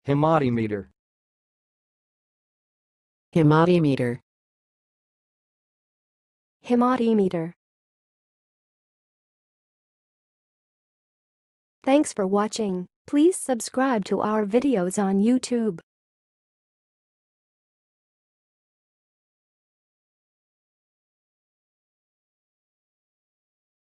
hematimeter, hematimeter, hematimeter. Thanks for watching. Please subscribe to our videos on YouTube.